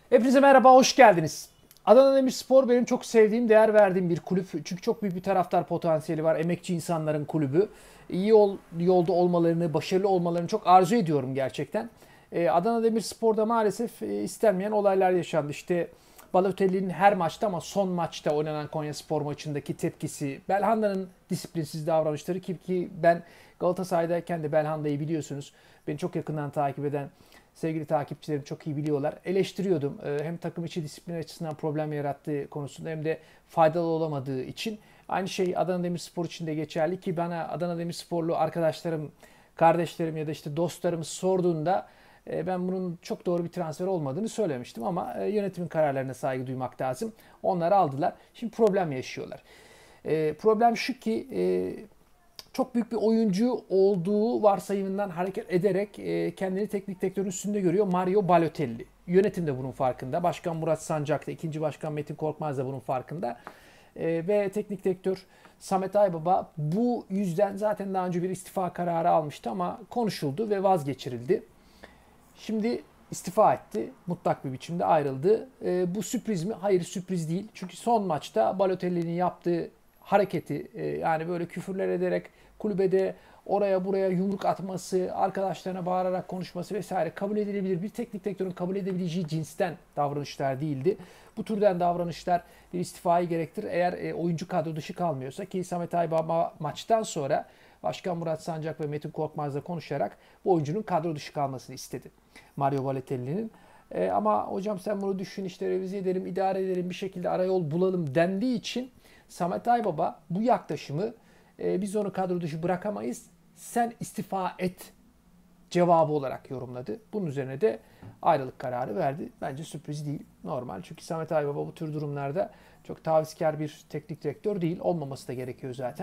Hepinize merhaba, hoş geldiniz. Adana Demirspor benim çok sevdiğim, değer verdiğim bir kulüp. Çünkü çok büyük bir taraftar potansiyeli var. Emekçi insanların kulübü. Yolda olmalarını, başarılı olmalarını çok arzu ediyorum gerçekten. Adana Demirspor'da maalesef istenmeyen olaylar yaşandı. İşte Balotelli'nin her maçta ama son maçta oynanan Konyaspor maçındaki tepkisi, Belhanda'nın disiplinsiz davranışları ki ben Galatasaray'dayken de Belhanda'yı biliyorsunuz. Beni çok yakından takip eden sevgili takipçilerim çok iyi biliyorlar. Eleştiriyordum. Hem takım içi disiplin açısından problem yarattığı konusunda hem de faydalı olamadığı için. Aynı şey Adana Demirspor için de geçerli ki bana Adana Demirsporlu arkadaşlarım, kardeşlerim ya da işte dostlarım sorduğunda ben bunun çok doğru bir transfer olmadığını söylemiştim ama yönetimin kararlarına saygı duymak lazım. Onları aldılar. Şimdi problem yaşıyorlar. Problem şu ki çok büyük bir oyuncu olduğu varsayımından hareket ederek kendini teknik direktörün üstünde görüyor Mario Balotelli. Yönetim de bunun farkında. Başkan Murat Sancak da, ikinci başkan Metin Korkmaz da bunun farkında. Ve teknik direktör Samet Aybaba bu yüzden zaten daha önce bir istifa kararı almıştı ama konuşuldu ve vazgeçirildi. Şimdi istifa etti. Mutlak bir biçimde ayrıldı. Bu sürpriz mi? Hayır, sürpriz değil. Çünkü son maçta Balotelli'nin yaptığı hareketi yani böyle küfürler ederek kulübede oraya buraya yumruk atması, arkadaşlarına bağırarak konuşması vesaire kabul edilebilir. Bir teknik direktörün kabul edebileceği cinsten davranışlar değildi. Bu türden davranışlar bir istifayı gerektirir. Eğer oyuncu kadro dışı kalmıyorsa ki Samet Aybaba maçtan sonra Başkan Murat Sancak ve Metin Korkmaz'la konuşarak bu oyuncunun kadro dışı kalmasını istedi. Mario Balotelli'nin. Ama hocam sen bunu düşün işte revize edelim, idare edelim bir şekilde arayol bulalım dendiği için Samet Aybaba bu yaklaşımı biz onu kadro dışı bırakamayız sen istifa et cevabı olarak yorumladı. Bunun üzerine de ayrılık kararı verdi. Bence sürpriz değil. Normal. Çünkü Samet Aybaba bu tür durumlarda çok tavizkar bir teknik direktör değil. Olmaması da gerekiyor zaten.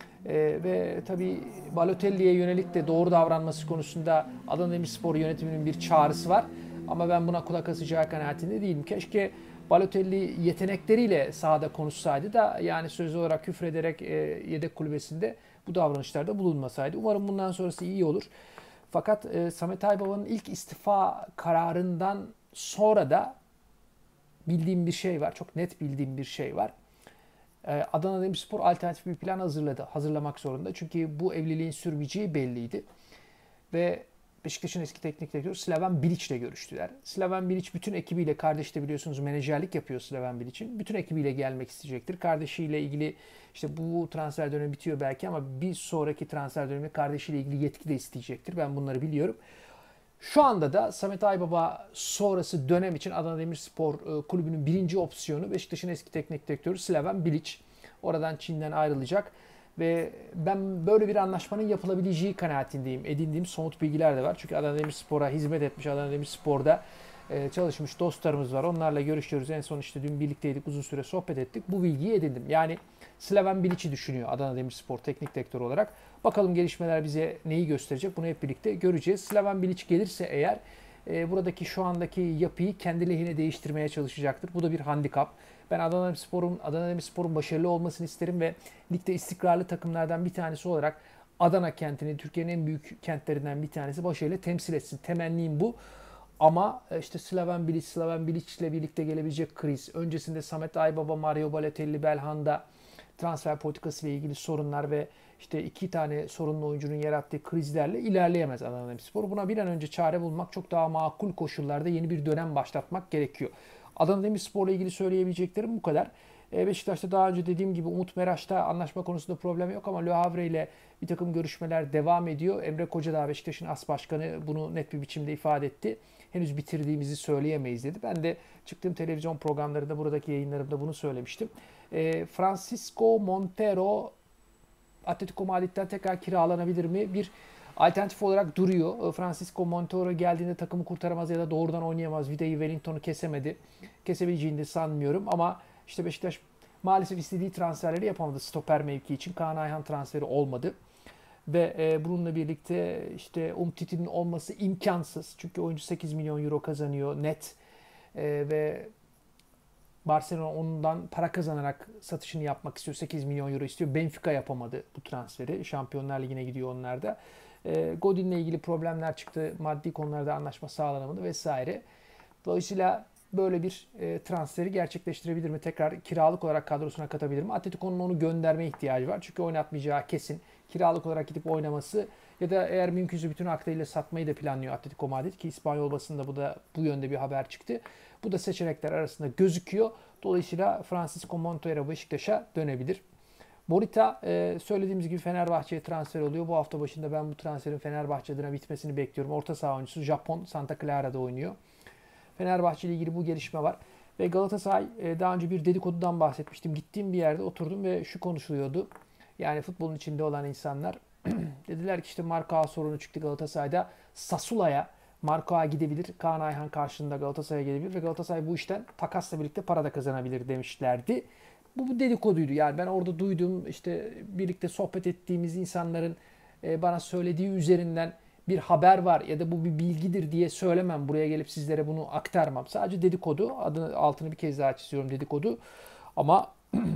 Ve tabii Balotelli'ye yönelik de doğru davranması konusunda Adana Demirspor yönetiminin bir çağrısı var. Ama ben buna kulak asacağı kanaatinde değilim. Keşke Balotelli yetenekleriyle sahada konuşsaydı da yani sözlü olarak küfrederek yedek kulübesinde bu davranışlarda bulunmasaydı. Umarım bundan sonrası iyi olur. Fakat Samet Aybaba'nın ilk istifa kararından sonra da bildiğim bir şey var. Çok net bildiğim bir şey var. Adana Demirspor alternatif bir plan hazırladı. Hazırlamak zorunda. Çünkü bu evliliğin sürmeyeceği belliydi. Ve Beşiktaş'ın eski teknik direktörü Slaven Bilic ile görüştüler. Slaven Bilic bütün ekibiyle, kardeş de biliyorsunuz menajerlik yapıyor Slaven Bilic'in. Bütün ekibiyle gelmek isteyecektir. Kardeşiyle ilgili işte bu transfer dönemi bitiyor belki ama bir sonraki transfer dönemi kardeşiyle ilgili yetki de isteyecektir. Ben bunları biliyorum. Şu anda da Samet Aybaba sonrası dönem için Adana Demirspor kulübünün birinci opsiyonu Beşiktaş'ın eski teknik direktörü Slaven Bilic. Oradan Çin'den ayrılacak ve ben böyle bir anlaşmanın yapılabileceği kanaatindeyim. Edindiğim somut bilgiler de var. Çünkü Adana Demirspor'a hizmet etmiş, Adana Demirspor'da çalışmış dostlarımız var. Onlarla görüşüyoruz. En son işte dün birlikteydik, uzun süre sohbet ettik. Bu bilgiyi edindim. Yani Slaven Bilic'i düşünüyor Adana Demirspor teknik direktör olarak. Bakalım gelişmeler bize neyi gösterecek bunu hep birlikte göreceğiz. Slaven Bilic gelirse eğer buradaki şu andaki yapıyı kendi lehine değiştirmeye çalışacaktır. Bu da bir handikap. Ben Adana Demirspor'un başarılı olmasını isterim ve ligde istikrarlı takımlardan bir tanesi olarak Adana kentini Türkiye'nin en büyük kentlerinden bir tanesi başarıyla temsil etsin. Temennim bu. Ama işte Slaven Bilic ile birlikte gelebilecek kriz, öncesinde Samet Aybaba, Mario Balotelli, Belhanda transfer politikası ile ilgili sorunlar ve işte iki tane sorunlu oyuncunun yarattığı krizlerle ilerleyemez Adana Demirspor. Buna bir an önce çare bulmak, çok daha makul koşullarda yeni bir dönem başlatmak gerekiyor. Adana Demirspor ile ilgili söyleyebileceklerim bu kadar. Beşiktaş'ta daha önce dediğim gibi Umut Meraş'ta anlaşma konusunda problem yok ama Le Havre ile bir takım görüşmeler devam ediyor. Emre Kocadağ Beşiktaş'ın as başkanı bunu net bir biçimde ifade etti. Henüz bitirdiğimizi söyleyemeyiz dedi. Ben de çıktığım televizyon programlarında, buradaki yayınlarımda bunu söylemiştim. Francisco Montero Atletico Madrid'den tekrar kiralanabilir mi? Bir alternatif olarak duruyor. Francisco Montero geldiğinde takımı kurtaramaz ya da doğrudan oynayamaz. Vida'yı, Wellington'u kesemedi. Kesebileceğini de sanmıyorum ama işte Beşiktaş maalesef istediği transferleri yapamadı stoper mevki için. Kaan Ayhan transferi olmadı. Ve bununla birlikte işte Umtiti'nin olması imkansız. Çünkü oyuncu 8 milyon euro kazanıyor net. Ve Barcelona ondan para kazanarak satışını yapmak istiyor. 8 milyon euro istiyor. Benfica yapamadı bu transferi. Şampiyonlar Ligi'ne gidiyor onlar da. Godin'le ilgili problemler çıktı. Maddi konularda anlaşma sağlanamadı vesaire. Dolayısıyla böyle bir transferi gerçekleştirebilir mi? Tekrar kiralık olarak kadrosuna katabilir mi? Atletico'nun onu gönderme ihtiyacı var. Çünkü oynatmayacağı kesin. Kiralık olarak gidip oynaması ya da eğer mümkünse bütün aklıyla satmayı da planlıyor Atletico Madrid ki İspanyol basında bu yönde bir haber çıktı. Bu da seçenekler arasında gözüküyor. Dolayısıyla Francisco Montero Beşiktaş'a dönebilir. Morita söylediğimiz gibi Fenerbahçe'ye transfer oluyor. Bu hafta başında ben bu transferin Fenerbahçe adına bitmesini bekliyorum. Orta saha oyuncusu Japon Santa Clara'da oynuyor. Fenerbahçe ile ilgili bu gelişme var. Ve Galatasaray daha önce bir dedikodudan bahsetmiştim. Gittiğim bir yerde oturdum ve şu konuşuluyordu. Yani futbolun içinde olan insanlar dediler ki işte Marka sorunu çıktı Galatasaray'da. Sassuola'ya Marka gidebilir. Kaan Ayhan karşılığında Galatasaray'a gelebilir ve Galatasaray bu işten takasla birlikte para da kazanabilir demişlerdi. Bu dedikoduydu. Yani ben orada duydum işte birlikte sohbet ettiğimiz insanların bana söylediği üzerinden bir haber var ya da bu bir bilgidir diye söylemem. Buraya gelip sizlere bunu aktarmam. Sadece dedikodu. Adını altını bir kez daha çiziyorum dedikodu. Ama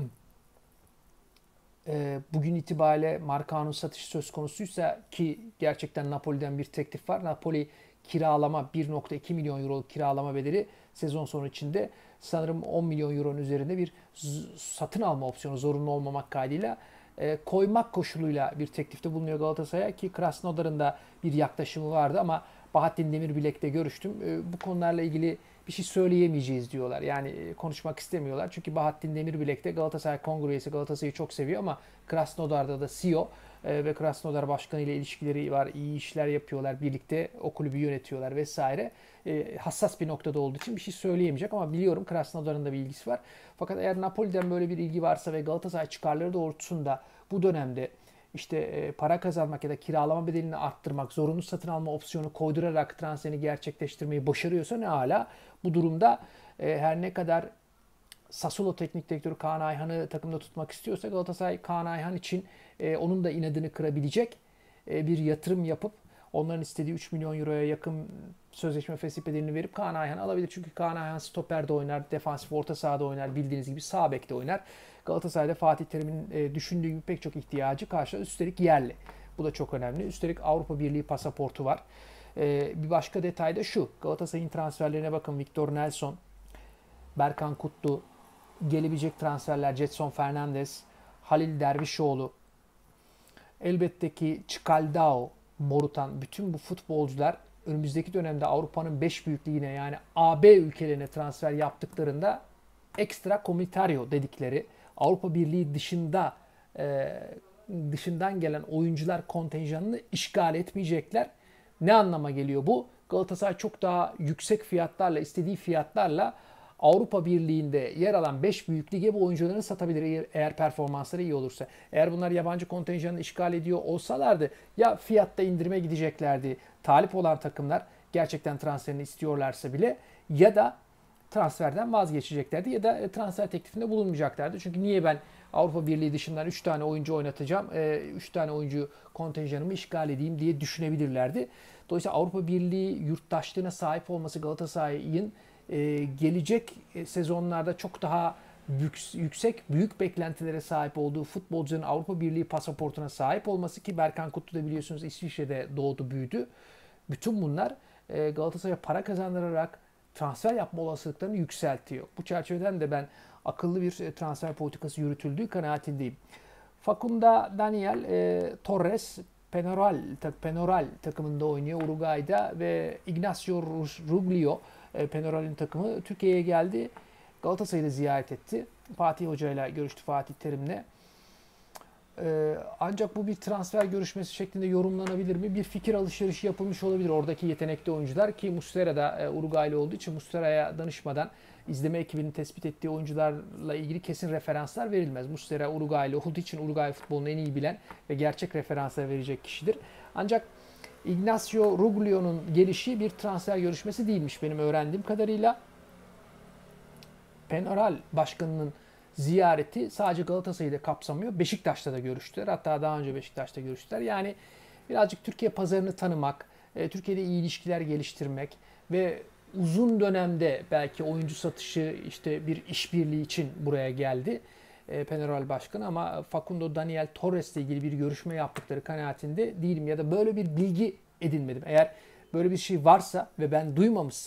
bugün itibariyle Marcao'nun satışı söz konusuysa ki gerçekten Napoli'den bir teklif var. Napoli kiralama 1.2 milyon euro kiralama bedeli sezon sonu içinde sanırım 10 milyon euronun üzerinde bir satın alma opsiyonu zorunlu olmamak kaydıyla koymak koşuluyla bir teklifte bulunuyor Galatasaray'a ki Krasnodar'ın da bir yaklaşımı vardı ama Bahattin Demirbilek'le görüştüm. Bu konularla ilgili bir şey söyleyemeyeceğiz diyorlar. Yani konuşmak istemiyorlar. Çünkü Bahattin Demirbilek de Galatasaray Kongre üyesi Galatasaray'ı çok seviyor ama Krasnodar'da da CEO ve Krasnodar Başkanı ile ilişkileri var. İyi işler yapıyorlar. Birlikte o kulübü yönetiyorlar vesaire. Hassas bir noktada olduğu için bir şey söyleyemeyecek ama biliyorum Krasnodar'ın da bir ilgisi var. Fakat eğer Napoli'den böyle bir ilgi varsa ve Galatasaray çıkarları doğrultusunda bu dönemde işte para kazanmak ya da kiralama bedelini arttırmak, zorunlu satın alma opsiyonu koydurarak transferini gerçekleştirmeyi başarıyorsa ne hala. Bu durumda her ne kadar Sassuolo Teknik Direktörü Kaan Ayhan'ı takımda tutmak istiyorsa Galatasaray Kaan Ayhan için onun da inadını kırabilecek bir yatırım yapıp onların istediği 3 milyon euroya yakın sözleşme fesih bedelini verip Kaan Ayhan'ı alabilir. Çünkü Kaan Ayhan stoperde oynar, defansif orta sahada oynar, bildiğiniz gibi sağ bekte oynar. Galatasaray'da Fatih Terim'in düşündüğü gibi pek çok ihtiyacı karşılar. Üstelik yerli. Bu da çok önemli. Üstelik Avrupa Birliği pasaportu var. Bir başka detay da şu. Galatasaray'ın transferlerine bakın. Victor Nelson, Berkan Kutlu, gelebilecek transferler Jetson Fernandez, Halil Dervişoğlu, elbette ki Çikaldao, Morutan, bütün bu futbolcular önümüzdeki dönemde Avrupa'nın 5 büyük ligine yani AB ülkelerine transfer yaptıklarında ekstra komitario dedikleri Avrupa Birliği dışından gelen oyuncular kontenjanını işgal etmeyecekler. Ne anlama geliyor bu? Galatasaray çok daha yüksek fiyatlarla, istediği fiyatlarla Avrupa Birliği'nde yer alan 5 büyük lige bu oyuncularını satabilir eğer performansları iyi olursa. Eğer bunlar yabancı kontenjanını işgal ediyor olsalardı ya fiyatta indirime gideceklerdi. Talip olan takımlar gerçekten transferini istiyorlarsa bile ya da transferden vazgeçeceklerdi ya da transfer teklifinde bulunmayacaklardı. Çünkü niye ben Avrupa Birliği dışından 3 tane oyuncu oynatacağım, 3 tane oyuncu kontenjanımı işgal edeyim diye düşünebilirlerdi. Dolayısıyla Avrupa Birliği yurttaşlığına sahip olması Galatasaray'ın gelecek sezonlarda çok daha yüksek, büyük beklentilere sahip olduğu futbolcuların Avrupa Birliği pasaportuna sahip olması ki Berkan Kutlu da biliyorsunuz İsviçre'de doğdu, büyüdü. Bütün bunlar Galatasaray'a para kazandırarak transfer yapma olasılıklarını yükseltiyor. Bu çerçeveden de ben akıllı bir transfer politikası yürütüldüğü kanaatindeyim. Facunda Daniel Torres Peñarol takımında oynuyor Uruguay'da ve Ignacio Ruglio Peñarol'ün takımı Türkiye'ye geldi. Galatasaray'ı ziyaret etti. Fatih Hoca ile görüştü, Fatih Terim'le. Ancak bu bir transfer görüşmesi şeklinde yorumlanabilir mi? Bir fikir alışverişi yapılmış olabilir oradaki yetenekli oyuncular ki Muslera da Uruguaylı olduğu için Muslera'ya danışmadan izleme ekibinin tespit ettiği oyuncularla ilgili kesin referanslar verilmez. Muslera Uruguaylı olduğu için Uruguay futbolunu en iyi bilen ve gerçek referanslar verecek kişidir. Ancak Ignacio Ruglio'nun gelişi bir transfer görüşmesi değilmiş benim öğrendiğim kadarıyla. Peñarol başkanının ziyareti sadece Galatasaray'ı da kapsamıyor. Beşiktaş'ta da görüştüler. Hatta daha önce Beşiktaş'ta görüştüler. Yani birazcık Türkiye pazarını tanımak, Türkiye'de iyi ilişkiler geliştirmek ve uzun dönemde belki oyuncu satışı işte bir işbirliği için buraya geldi Peñarol Başkanı ama Facundo Daniel Torres ile ilgili bir görüşme yaptıkları kanaatinde değilim ya da böyle bir bilgi edinmedim. Eğer böyle bir şey varsa ve ben duymamışsam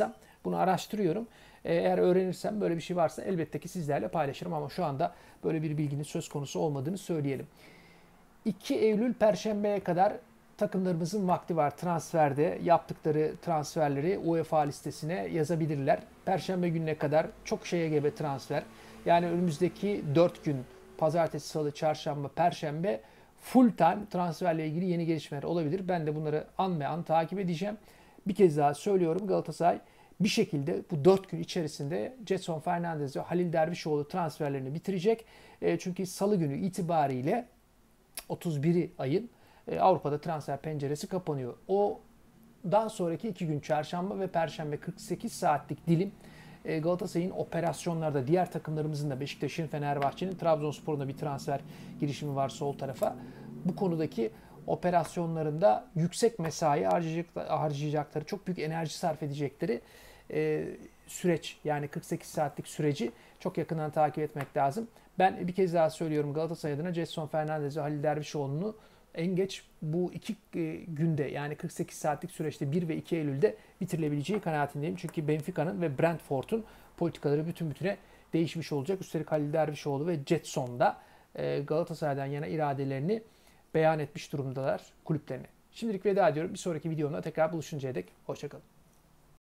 Bunu araştırıyorum. Eğer öğrenirsem böyle bir şey varsa elbette ki sizlerle paylaşırım ama şu anda böyle bir bilginin söz konusu olmadığını söyleyelim. 2 Eylül Perşembe'ye kadar takımlarımızın vakti var. Transferde yaptıkları transferleri UEFA listesine yazabilirler. Perşembe gününe kadar çok şeye gebe transfer. Yani önümüzdeki 4 gün pazartesi, salı, çarşamba, perşembe full time transferle ilgili yeni gelişmeler olabilir. Ben de bunları an be an takip edeceğim. Bir kez daha söylüyorum, Galatasaray bir şekilde bu 4 gün içerisinde Jetson Fernandez ve Halil Dervişoğlu transferlerini bitirecek. Çünkü salı günü itibariyle 31'i ayın Avrupa'da transfer penceresi kapanıyor. Odan sonraki 2 gün çarşamba ve perşembe 48 saatlik dilim Galatasaray'ın operasyonlarda diğer takımlarımızın da Beşiktaş'ın, Fenerbahçe'nin, Trabzonspor'un da bir transfer girişimi var sol tarafa. Bu konudaki operasyonlarında yüksek mesai harcayacakları, çok büyük enerji sarf edecekleri süreç, yani 48 saatlik süreci çok yakından takip etmek lazım. Ben bir kez daha söylüyorum, Galatasaray adına Jetson Fernandez ve Halil Dervişoğlu'nu en geç bu 2 günde, yani 48 saatlik süreçte 1 ve 2 Eylül'de bitirilebileceği kanaatindeyim. Çünkü Benfica'nın ve Brentford'un politikaları bütün bütüne değişmiş olacak. Üstelik Halil Dervişoğlu ve Jetson da Galatasaray'dan yana iradelerini beyan etmiş durumdalar kulüplerine. Şimdilik veda ediyorum. Bir sonraki videomda tekrar buluşuncaya dek hoşçakalın.